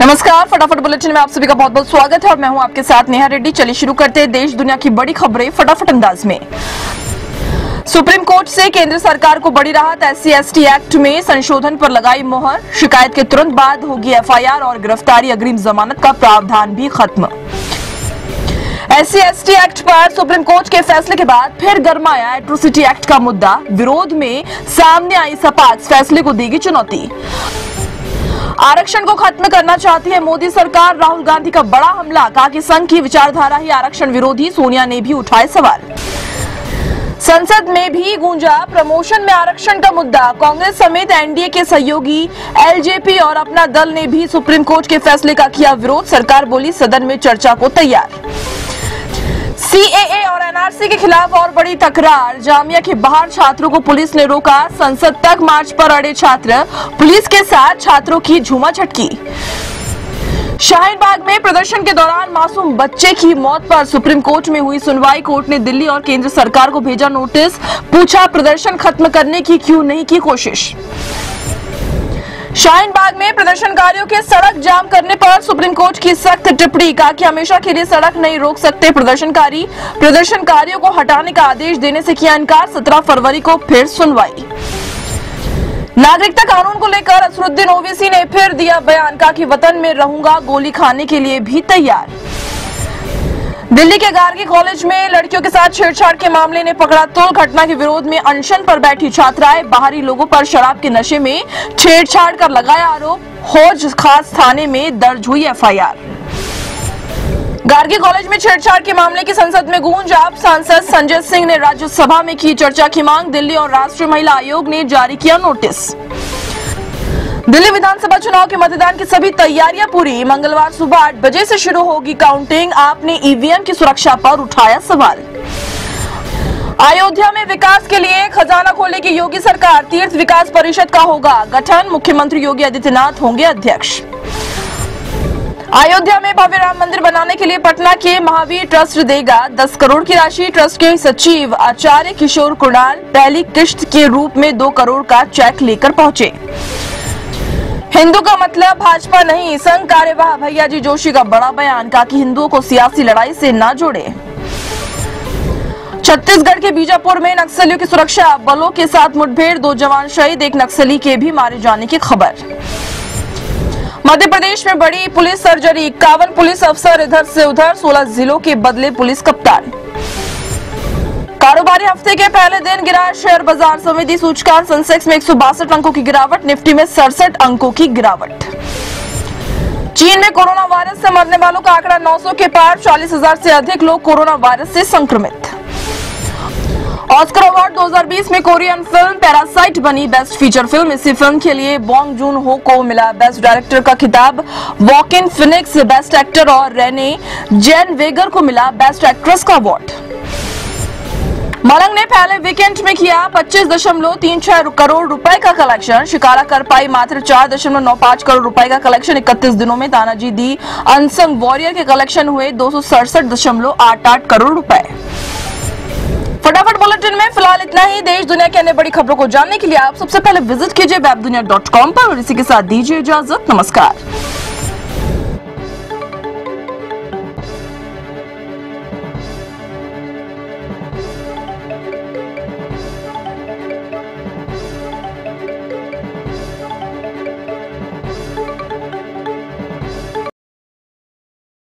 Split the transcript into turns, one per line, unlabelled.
नमस्कार, फटाफट बुलेटिन में आप सभी का बहुत बहुत स्वागत है और मैं हूं आपके साथ नेहा रेड्डी। चलिए शुरू करते हैं देश दुनिया की बड़ी खबरें फटाफट अंदाज में। सुप्रीम कोर्ट से केंद्र सरकार को बड़ी राहत, SC/ST एक्ट में संशोधन पर लगाई मोहर। शिकायत के तुरंत बाद होगी FIR और गिरफ्तारी अग्रिम जमानत का प्रावधान भी खत्म। SC/ST एक्ट पर सुप्रीम कोर्ट के फैसले के बाद फिर गरमाया एट्रोसिटी एक्ट का मुद्दा। विरोध में सामने आई सपा फैसले को देगी चुनौती। आरक्षण को खत्म करना चाहती है मोदी सरकार, राहुल गांधी का बड़ा हमला। कहा कि संघ की विचारधारा ही आरक्षण विरोधी, सोनिया ने भी उठाए सवाल। संसद में भी गूंजा प्रमोशन में आरक्षण का मुद्दा। कांग्रेस समेत NDA के सहयोगी LJP और अपना दल ने भी सुप्रीम कोर्ट के फैसले का किया विरोध। सरकार बोली सदन में चर्चा को तैयार। CAA और NRC के खिलाफ और बड़ी तकरार। जामिया के बाहर छात्रों को पुलिस ने रोका। संसद तक मार्च पर अड़े छात्र, पुलिस के साथ छात्रों की झूमाझटकी। शाहीन बाग में प्रदर्शन के दौरान मासूम बच्चे की मौत पर सुप्रीम कोर्ट में हुई सुनवाई। कोर्ट ने दिल्ली और केंद्र सरकार को भेजा नोटिस, पूछा प्रदर्शन खत्म करने की क्यों नहीं की कोशिश। शाहीन बाग में प्रदर्शनकारियों के सड़क जाम करने पर सुप्रीम कोर्ट की सख्त टिप्पणी। कहा कि हमेशा के लिए सड़क नहीं रोक सकते प्रदर्शनकारी, प्रदर्शनकारियों को हटाने का आदेश देने से किया इनकार। 17 फरवरी को फिर सुनवाई। नागरिकता कानून को लेकर असरुद्दीन ओवैसी ने फिर दिया बयान। कहा कि वतन में रहूंगा, गोली खाने के लिए भी तैयार। दिल्ली के गार्गी कॉलेज में लड़कियों के साथ छेड़छाड़ के मामले ने पकड़ा तूल। घटना के विरोध में अनशन पर बैठी छात्राएं, बाहरी लोगों पर शराब के नशे में छेड़छाड़ कर लगाया आरोप। हौज खास थाने में दर्ज हुई FIR। गार्गी कॉलेज में छेड़छाड़ के मामले की संसद में गूंज। आप सांसद संजय सिंह ने राज्यसभा में की चर्चा की मांग। दिल्ली और राष्ट्रीय महिला आयोग ने जारी किया नोटिस। दिल्ली विधानसभा चुनाव के मतदान की सभी तैयारियां पूरी। मंगलवार सुबह 8 बजे से शुरू होगी काउंटिंग। आपने EVM की सुरक्षा पर उठाया सवाल। अयोध्या में विकास के लिए खजाना खोलेगी योगी सरकार। तीर्थ विकास परिषद का होगा गठन। मुख्यमंत्री योगी आदित्यनाथ होंगे अध्यक्ष। अयोध्या में भव्य राम मंदिर बनाने के लिए पटना के महावीर ट्रस्ट देगा 10 करोड़ की राशि। ट्रस्ट के सचिव आचार्य किशोर कुणाल पहली किश्त के रूप में 2 करोड़ का चेक लेकर पहुंचे। हिंदू का मतलब भाजपा नहीं, संघ कार्यवाह भैयाजी जोशी का बड़ा बयान। कहा कि हिंदुओं को सियासी लड़ाई से ना जोड़े। छत्तीसगढ़ के बीजापुर में नक्सलियों की सुरक्षा बलों के साथ मुठभेड़, 2 जवान शहीद, 1 नक्सली के भी मारे जाने की खबर। मध्य प्रदेश में बड़ी पुलिस सर्जरी, 51 पुलिस अफसर इधर से उधर, 16 जिलों के बदले पुलिस कप्तान। कारोबारी हफ्ते के पहले दिन गिरा शेयर बाजार। समिति सूचकांक सेंसेक्स में 162 अंकों की गिरावट, निफ्टी में 67 अंकों की गिरावट। चीन में कोरोना वायरस से मरने वालों का आंकड़ा 900 के पार, 40,000 से अधिक लोग कोरोना वायरस से संक्रमित। ऑस्कर अवार्ड 2020 में कोरियन फिल्म पैरासाइट बनी बेस्ट फीचर फिल्म। इसी फिल्म के लिए बॉन्ग जून हो को मिला बेस्ट डायरेक्टर का खिताब। वॉकिन फिनिक्स बेस्ट एक्टर और रेने जेनवेगर को मिला बेस्ट एक्ट्रेस का अवार्ड। मलंग ने पहले वीकेंड में किया 25.36 करोड़ रुपए का कलेक्शन। शिकारा कर पाई मात्र 4.95 करोड़ रुपए का कलेक्शन। 31 दिनों में तानाजी दी अनसंग वॉरियर के कलेक्शन हुए 267.88 करोड़ रुपए। फटाफट बुलेटिन में फिलहाल इतना ही। देश दुनिया की अन्य बड़ी खबरों को जानने के लिए आप सबसे पहले विजिट कीजिए webdunia.com पर और इसी के साथ दीजिए इजाजत। नमस्कार।